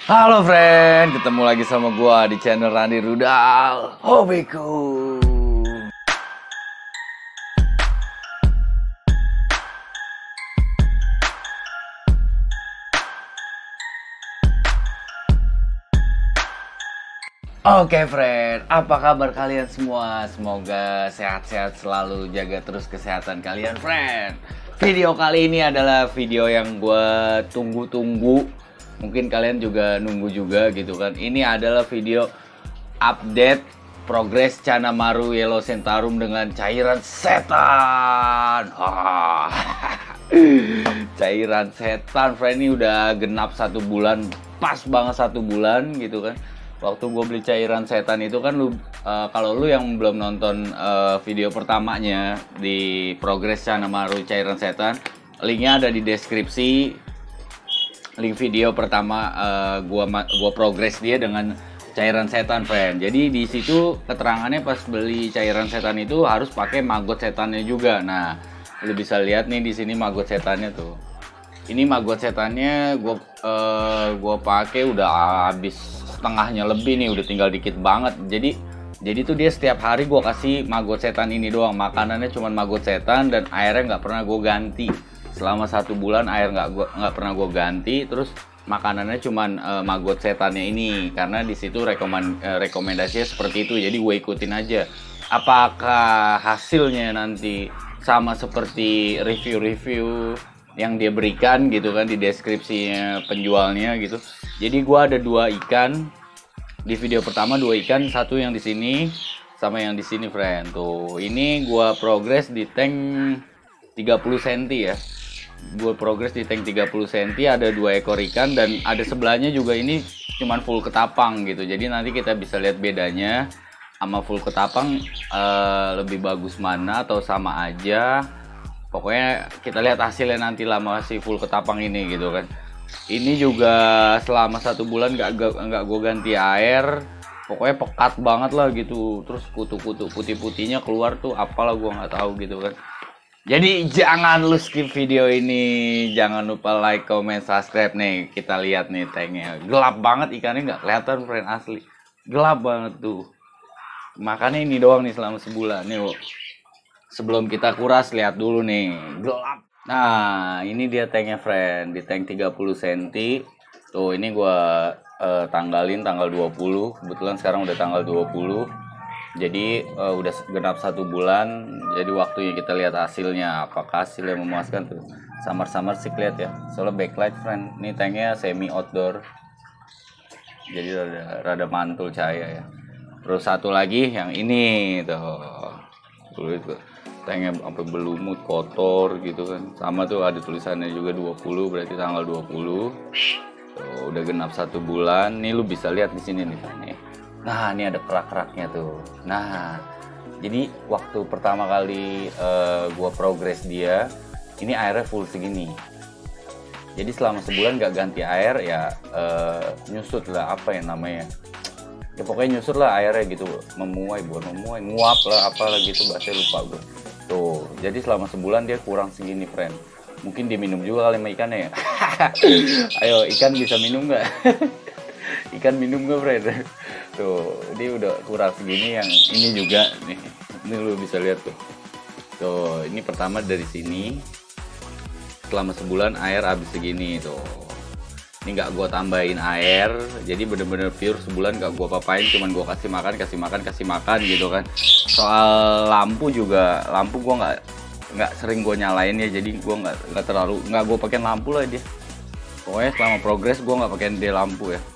Halo friend, ketemu lagi sama gua di channel Randy Rudal Hobiku. Oke friend, apa kabar kalian semua? Semoga sehat-sehat selalu, jaga terus kesehatan kalian friend. Video kali ini adalah video yang gua tunggu-tunggu. Mungkin kalian juga nunggu juga gitu kan. Ini adalah video update progres Chanamaru Yellow Centaurum dengan cairan setan. Cairan setan friend, ini udah genap 1 bulan. Pas banget 1 bulan gitu kan. Waktu gue beli cairan setan itu kan kalau lu yang belum nonton video pertamanya di progres Chanamaru cairan setan, linknya ada di deskripsi. Link video pertama gua progres dia dengan cairan setan friend. Jadi di situ keterangannya pas beli cairan setan itu harus pakai maggot setannya juga. Nah, lu bisa lihat nih di sini maggot setannya tuh. Ini maggot setannya gua pakai udah habis setengahnya lebih nih, udah tinggal dikit banget. Jadi tuh dia setiap hari gue kasih maggot setan ini doang. Makanannya cuma maggot setan dan airnya nggak pernah gue ganti. Selama 1 bulan air nggak pernah gue ganti. Terus makanannya cuma maggot setannya ini, karena di situ rekomendasinya seperti itu. Jadi gue ikutin aja. Apakah hasilnya nanti sama seperti review-review yang dia berikan gitu kan di deskripsinya penjualnya gitu. Jadi gua ada 2 ikan di video pertama, 2 ikan, satu yang di sini sama yang di sini friend. Tuh, ini gua progres di tank 30 cm ya. Gua progres di tank 30 cm, ada 2 ekor ikan dan ada sebelahnya juga ini cuman full ketapang gitu. Jadi nanti kita bisa lihat bedanya sama full ketapang, lebih bagus mana atau sama aja. Pokoknya kita lihat hasilnya nanti lah masih full ketapang ini gitu kan. Ini juga selama 1 bulan nggak gue ganti air. Pokoknya pekat banget lah gitu. Terus kutu-kutu putih-putihnya keluar tuh, apalah gue nggak tahu gitu kan. Jadi jangan lu skip video ini. Jangan lupa like, comment, subscribe nih. Kita lihat nih tanknya. Gelap banget ikannya, nggak kelihatan friend, asli. Gelap banget tuh. Makanya ini doang nih selama sebulan nih. Sebelum kita kuras, lihat dulu nih, gelap. Nah, ini dia tanknya friend, di tank 30 cm. Tuh, ini gua tanggalin tanggal 20. Kebetulan sekarang udah tanggal 20. Jadi udah genap 1 bulan. Jadi waktunya kita lihat hasilnya. Apakah hasilnya memuaskan tuh. Samar-samar sih lihat ya. Soalnya backlight friend. Ini tanknya semi outdoor. Jadi rada mantul cahaya ya. Terus satu lagi yang ini tuh. Tuh itu. Tanknya sampai berlumut, kotor gitu kan. Sama tuh ada tulisannya juga 20, berarti tanggal 20. Tuh, udah genap 1 bulan. Nih lu bisa lihat di sini nih tanknya. Nah, ini ada kerak-keraknya tuh. Nah, jadi waktu pertama kali gua progres dia, ini airnya full segini. Jadi selama sebulan gak ganti air ya, nyusut lah, apa yang namanya. Ya pokoknya nyusut lah airnya gitu, memuai, bukan memuai, nguap lah, apalah gitu, bahasa lupa gue. Tuh, jadi selama sebulan dia kurang segini friend. Mungkin diminum juga kali sama ikannya ya. Ayo, ikan bisa minum nggak? Ikan minum nggak friend? Tuh, dia udah kurang segini. Yang ini juga nih, ini lu bisa lihat tuh. Tuh, ini pertama dari sini. Selama sebulan air habis segini tuh. Ini nggak gue tambahin air, jadi bener-bener pure sebulan nggak gue papain, cuman gue kasih makan gitu kan. Soal lampu juga, lampu gue nggak sering gue nyalain ya, jadi gue nggak terlalu gue pakai lampu lah dia. Pokoknya selama progres gue nggak pakai dia lampu ya.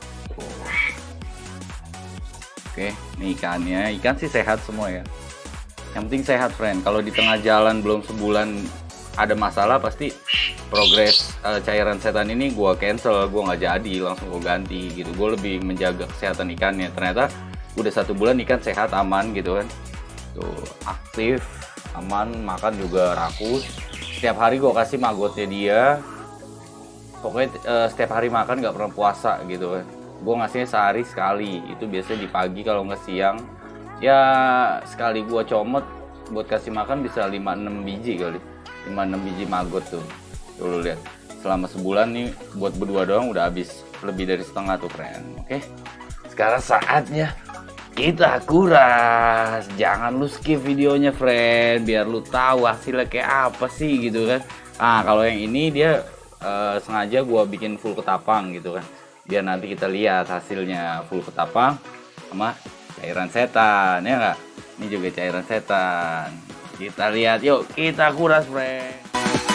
Oke, ini ikannya, ikan sih sehat semua ya. Yang penting sehat friend. Kalau di tengah jalan belum sebulan ada masalah, pasti progres cairan setan ini gue cancel, gue nggak jadi, langsung gue ganti gitu. Gue lebih menjaga kesehatan ikannya. Ternyata udah 1 bulan ikan sehat, aman gitu kan. Tuh, aktif, aman, makan juga rakus. Setiap hari gue kasih maggotnya dia. Pokoknya setiap hari makan, nggak pernah puasa gitu kan. Gue ngasihnya sehari sekali, itu biasanya di pagi kalau nggak siang. Ya sekali gue comot buat kasih makan bisa 5-6 biji kali. 5-6 biji maggot tuh. Tuh lu lihat. Selama sebulan nih buat berdua doang udah habis lebih dari setengah tuh friend. Oke, sekarang saatnya kita kuras. Jangan lu skip videonya friend, biar lu tahu hasilnya kayak apa sih gitu kan. Nah kalau yang ini dia sengaja gua bikin full ketapang gitu kan, biar nanti kita lihat hasilnya full ketapang sama cairan setan, ya nggak? Ini juga cairan setan. Kita lihat, yuk kita kuras friend.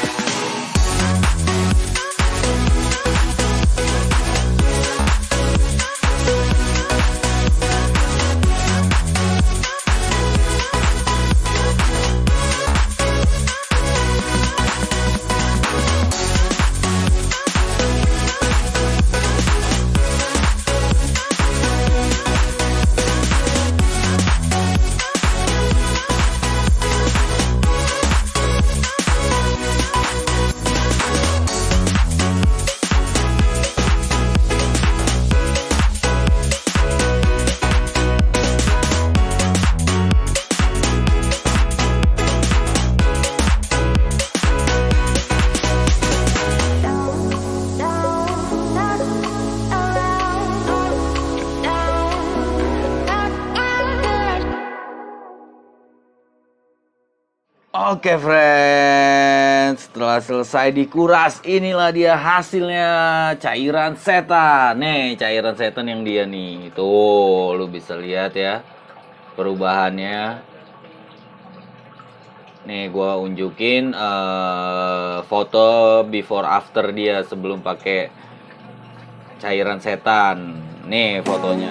Oke friends, setelah selesai dikuras, inilah dia hasilnya cairan setan. Nih cairan setan yang dia nih, tuh lu bisa lihat ya perubahannya. Nih gua unjukin foto before after dia sebelum pakai cairan setan. Nih fotonya.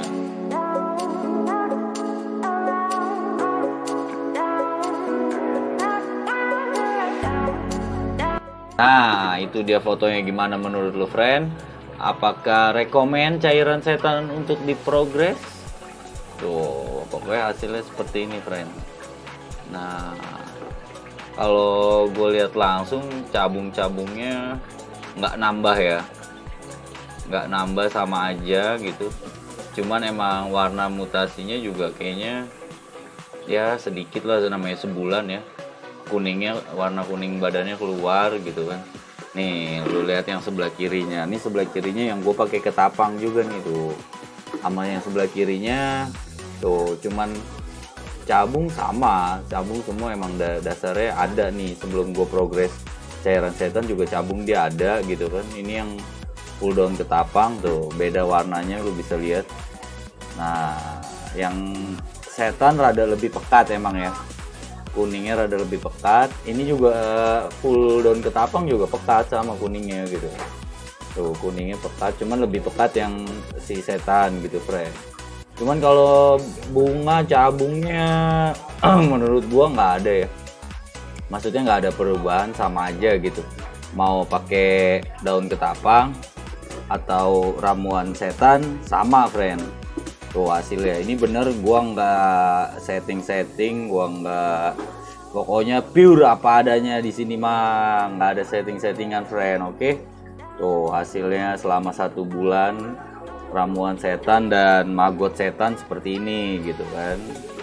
Nah, itu dia fotonya. Gimana menurut lu, friend? Apakah rekomen cairan setan untuk diprogres? Tuh, pokoknya hasilnya seperti ini, friend. Nah, kalau gue lihat langsung cabung-cabungnya nggak nambah ya. Nggak nambah, sama aja gitu. Cuman emang warna mutasinya juga kayaknya ya sedikit lah, namanya sebulan ya. Kuningnya, warna kuning badannya keluar gitu kan. Nih lu lihat yang sebelah kirinya. Ini sebelah kirinya yang gue pakai ketapang juga nih tuh. Sama yang sebelah kirinya tuh cuman cabung sama. Cabung semua emang dasarnya ada nih. Sebelum gue progres cairan setan juga cabung dia ada gitu kan. Ini yang full daun ketapang tuh, beda warnanya lu bisa lihat. Nah yang setan rada lebih pekat emang ya, kuningnya rada lebih pekat. Ini juga full daun ketapang juga pekat sama kuningnya gitu. Tuh kuningnya pekat, cuman lebih pekat yang si setan gitu friend. Cuman kalau bunga cabungnya menurut gua nggak ada ya. Maksudnya nggak ada perubahan, sama aja gitu. Mau pakai daun ketapang atau ramuan setan sama friend. Tuh hasilnya ini bener, gua nggak setting, gua nggak, pokoknya pure apa adanya di sini mah, nggak ada settingan friend. Oke, tuh hasilnya selama 1 bulan ramuan setan dan maggot setan seperti ini gitu kan.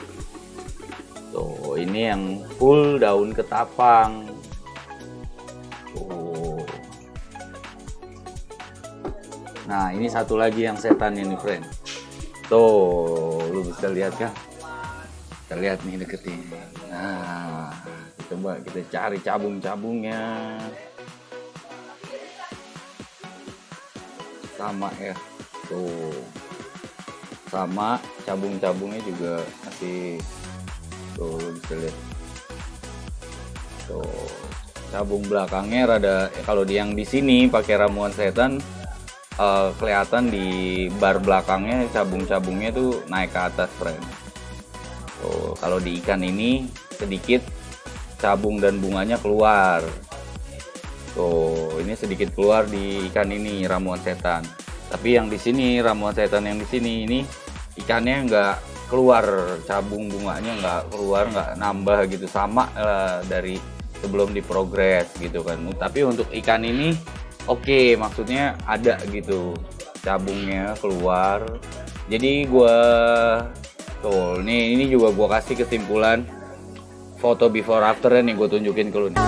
Tuh ini yang full daun ketapang. Tuh. Nah ini satu lagi yang setan ini friend. Tuh, lu bisa lihat kan? Kita lihat nih deketin. Nah, coba kita cari cabung-cabungnya. Sama ya. Tuh. Sama cabung-cabungnya juga masih. Tuh, lu bisa lihat. Tuh. Cabung belakangnya rada, kalau yang di sini pakai ramuan setan, kelihatan di bar belakangnya cabung-cabungnya tuh naik ke atas friend. Tuh, kalau di ikan ini sedikit cabung dan bunganya keluar. Tuh, ini sedikit keluar di ikan ini ramuan setan. Tapi yang di sini ramuan setan yang di sini ini ikannya nggak keluar, cabung bunganya nggak keluar, nggak nambah gitu, sama dari sebelum diprogres gitu kan. Tapi untuk ikan ini oke, maksudnya ada gitu cabungnya keluar. Jadi gua tuh nih, ini juga gua kasih kesimpulan foto before after nih, gua tunjukin ke lu nih.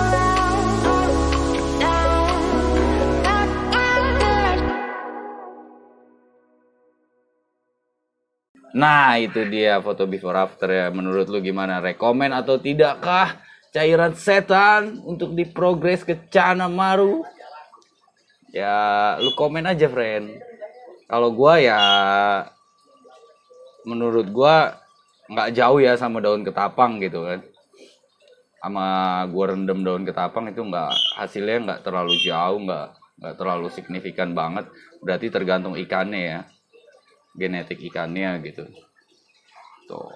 Nah, itu dia foto before after ya. Menurut lu gimana? Rekomen atau tidakkah cairan setan untuk diprogres ke Cana Maru? Ya, lu komen aja, friend. Kalau gua ya menurut gua nggak jauh ya sama daun ketapang gitu kan. Sama gua rendam daun ketapang itu hasilnya nggak terlalu jauh, nggak terlalu signifikan banget. Berarti tergantung ikannya ya. Genetik ikannya gitu. Tuh.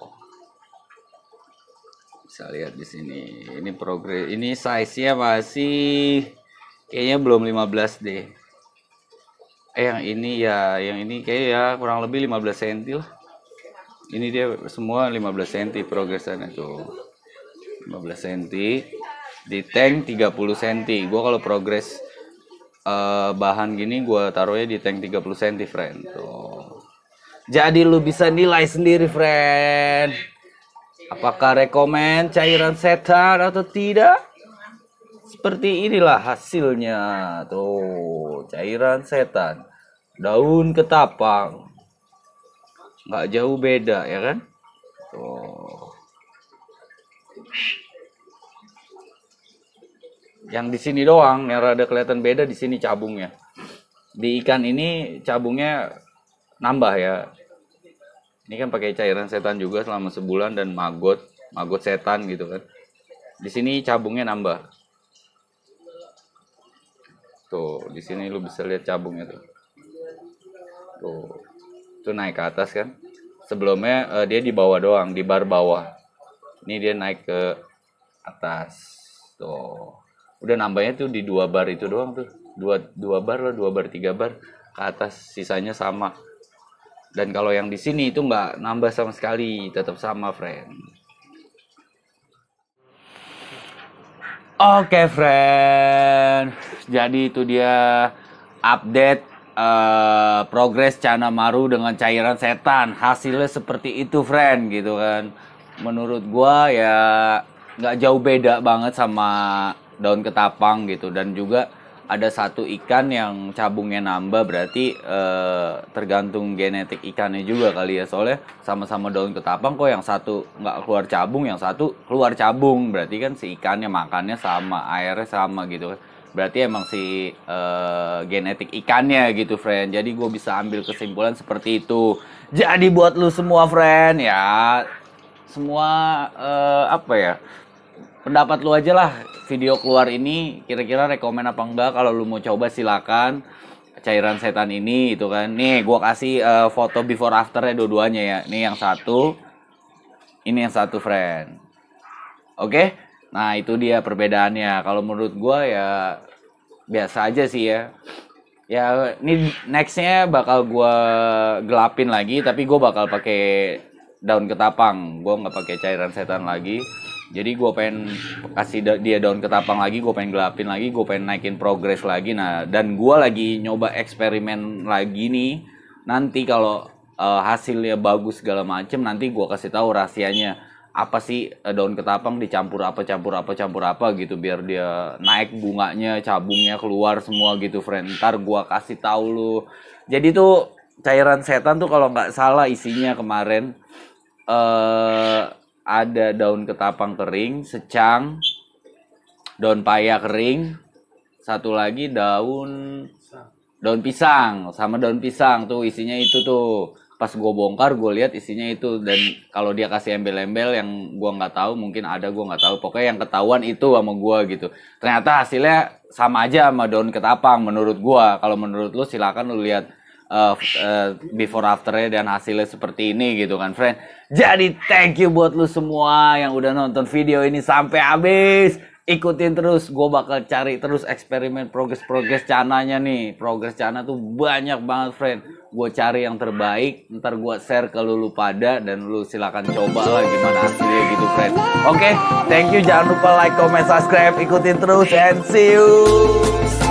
Bisa lihat di sini. Ini progres. Ini size-nya masih kayaknya belum 15 deh. Yang ini kayak ya kurang lebih 15 cm lah. Ini dia semua 15 cm progresannya tuh. 15 cm di tank 30 cm. Gua kalau progres bahan gini gua taruhnya di tank 30 cm, friend. Tuh. Jadi lu bisa nilai sendiri, friend. Apakah rekomen cairan setan atau tidak? Seperti inilah hasilnya. Tuh, cairan setan. Daun ketapang. Nggak jauh beda, ya kan? Tuh. Yang di sini doang, yang rada kelihatan beda di sini cabungnya. Di ikan ini cabungnya nambah ya. Ini kan pakai cairan setan juga selama sebulan dan maggot setan gitu kan. Di sini cabungnya nambah. Tuh, di sini lu bisa lihat cabungnya tuh. Tuh. Itu naik ke atas kan. Sebelumnya dia di bawah doang, di bar bawah. Ini dia naik ke atas. Tuh. Udah nambahnya tuh di 2 bar itu doang tuh. 2 bar lah, 2 bar 3 bar ke atas, sisanya sama. Dan kalau yang di sini itu nggak nambah sama sekali, tetap sama, friend. Oke, friend. Jadi itu dia update progres Cana Maru dengan cairan setan. Hasilnya seperti itu, friend, gitu kan. Menurut gua ya nggak jauh beda banget sama daun ketapang gitu. Dan juga ada satu ikan yang cabungnya nambah, berarti tergantung genetik ikannya juga kali ya. Soalnya sama-sama daun ketapang kok yang satu nggak keluar cabung, yang satu keluar cabung. Berarti kan si ikannya makannya sama, airnya sama gitu kan. Berarti emang si genetik ikannya gitu, friend. Jadi gue bisa ambil kesimpulan seperti itu. Jadi buat lu semua, friend, ya semua apa ya, pendapat lu aja lah. Video keluar ini kira-kira rekomen apa enggak? Kalau lu mau coba silakan cairan setan ini itu kan. Nih gua kasih foto before afternya dua-duanya ya. Ini yang satu, ini yang satu, friend. Oke? Nah, itu dia perbedaannya. Kalau menurut gua ya biasa aja sih ya. Ya, ini nextnya bakal gua gelapin lagi, tapi gua bakal pakai daun ketapang. Gua nggak pakai cairan setan lagi. Jadi gue pengen kasih dia daun ketapang lagi, gue pengen gelapin lagi, gue pengen naikin progres lagi. Nah, dan gue lagi nyoba eksperimen lagi nih. Nanti kalau hasilnya bagus segala macem, nanti gue kasih tahu rahasianya apa sih daun ketapang dicampur apa, campur apa gitu, biar dia naik bunganya, cabungnya keluar semua gitu, friend. Ntar gue kasih tahu lu. Jadi tuh cairan setan tuh kalau nggak salah isinya kemarin ada daun ketapang kering, secang, daun paya kering, satu lagi daun pisang, sama daun pisang tuh isinya itu tuh. Pas gue bongkar gue lihat isinya itu, dan kalau dia kasih embel-embel yang gue nggak tahu, mungkin ada gue nggak tahu, pokoknya yang ketahuan itu sama gue gitu. Ternyata hasilnya sama aja sama daun ketapang menurut gue. Kalau menurut lu silakan lu lihat before afternya dan hasilnya seperti ini gitu kan, friend. Jadi thank you buat lu semua yang udah nonton video ini sampai habis. Ikutin terus, gue bakal cari terus eksperimen progres cananya nih. Progres cana tuh banyak banget, friend. Gue cari yang terbaik, ntar gue share ke lu pada, dan lu silakan coba lah gimana hasilnya gitu, friend. Oke, thank you, jangan lupa like, comment, subscribe, ikutin terus, and see you.